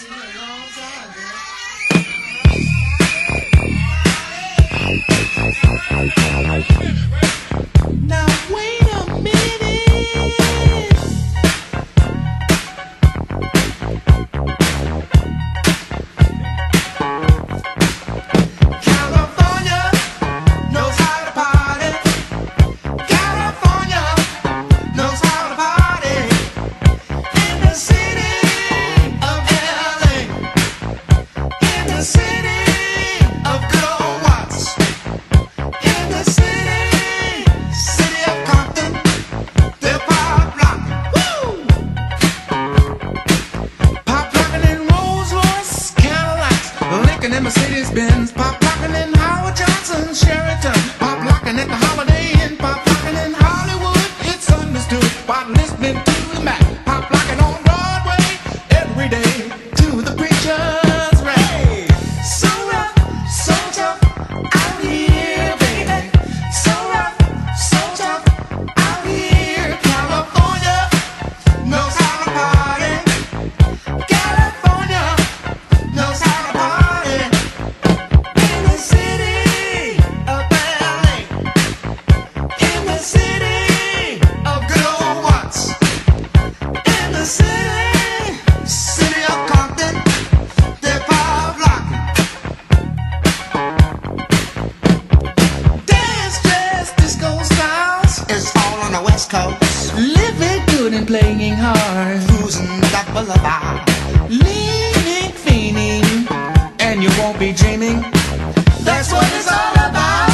Now wait a minute. California knows how to party. California knows how to party. In the city of LA. In the city of good old Watts. In the city of Compton, they're pop-locking. Woo! Pop-locking in Rolls-Royce, Cadillacs, Lincoln and Mercedes-Benz, pop-locking in Howard Johnson, Sheraton, pop-locking at the Holiday Inn, pop-locking in Hollywood, it's understood, while listening to the Mac, pop-locking on Broadway, every day, to the preacher's rap. So rough, so tough, out here, baby. So rough, so tough, out here. California knows how to party. California knows how to party. In the city of LA. In the city of good old Watts. In the city of Compton, they're pop-locking. Dance, jazz, disco styles, it's all on the West Coast. Living good and playing hard, cruising that boulevard, leaning, fiending, and you won't be dreaming. That's what it's all about.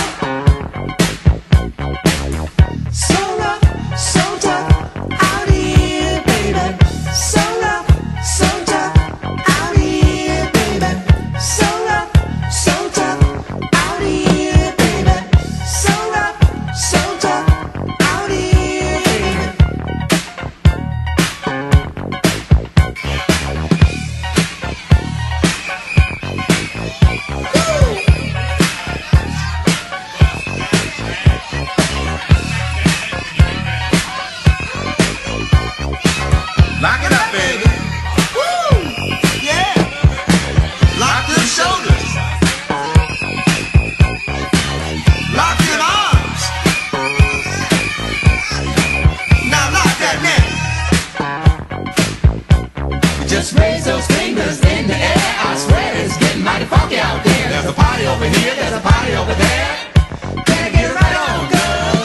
So rough, so tough, out here, baby. So rough, so tough, out here, baby. So rough, so tough, out here, baby. So rough, so tough, out here, baby. Lock it up, baby. Woo! Yeah. Lock them shoulders. Lock them arms. Now lock that neck. Just raise those fingers in the air. I swear it's getting mighty funky out there. There's a party over here, there's a party over there. Better get right on, girls.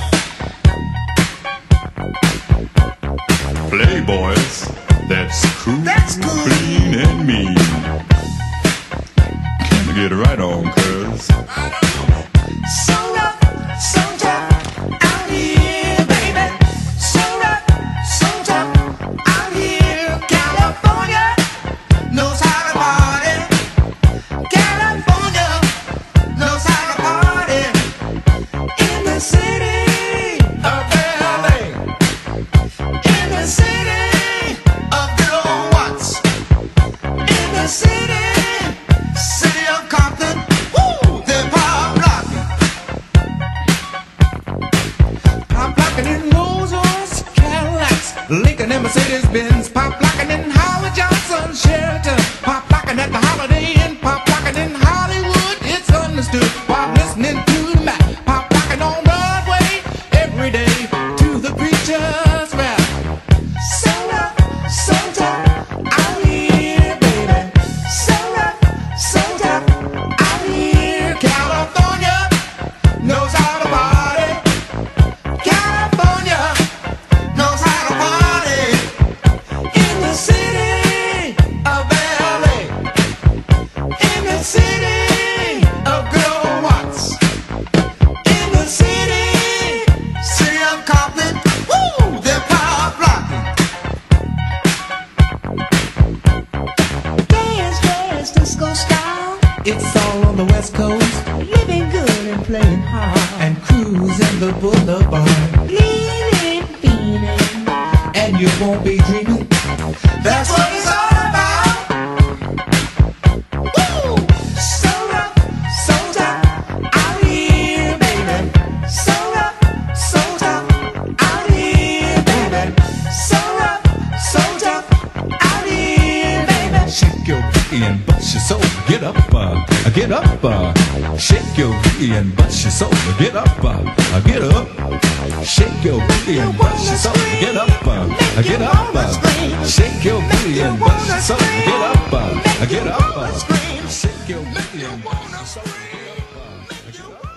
Playboys, that's cool, That's cool. clean and mean. Can you get right on, cuz? So rough, so tough, out here, baby. So rough, so tough, out here. California knows how to party. California knows how to party. In the city of LA. In the city of good old Watts. In the city of Compton. Woo! They're pop-locking. Pop-locking in Rolls-Royce, Cadillacs, Lincoln and Mercedes-Benz, pop-locking in Howard Johnson, Sheraton, pop-locking at the Holiday Inn, pop-locking in Hollywood, it's understood, while listening to the Mac, pop-locking on Broadway, every day, to the preacher's rap. So rough, so tough, out here, baby. So rough, so tough, out here. California knows how to party. California knows how to party. In the city of LA. In the city of good old Watts. In the city of Compton. Woo! They're pop-locking. Dance, dance, disco style. It's all on the West Coast. Living good and playing hard. And cruising the boulevard. Leaning, fiending. And you won't be dreaming. That's what it's all about. Woo! So rough, so tough, out here, baby. So rough, so tough, out here, baby. So rough, so tough, out here, baby. Shake get up, shake your booty and bust your soul. Get up, get up, shake your booty and bust your soul. Get up, shake your booty and bust your soul. Get up, shake your booty and bust your soul. Get up, get up.